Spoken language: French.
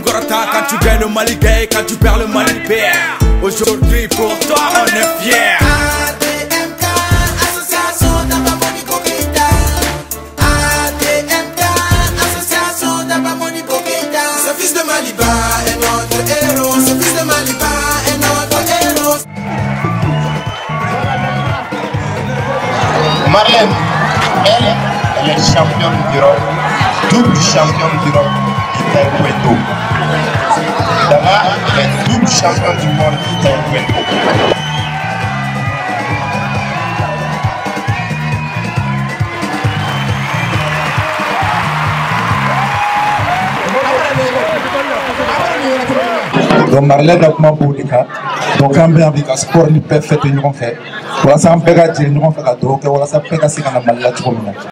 Gorota, quand tu gagnes le Mali gay, quand tu perds le Mali perd. Aujourd'hui pour toi on est fiers. ATMK, association d'Abamoni Kokita. ATMK, association d'Abamoni Kokita. Ce fils de Maliba est notre héros. Ce fils de Maliba est notre héros. Marlène, elle est championne d'Europe, double championne d'Europe du taekwondo. Dama est double championne du monde du taekwondo. Donc Marlène a comment pour les cas. Donc quand bien avec un sport ni peut faire tenir en fait. Voilà ça on peut gagner nous on fait la drogue. Voilà ça peut gagner dans la maladie.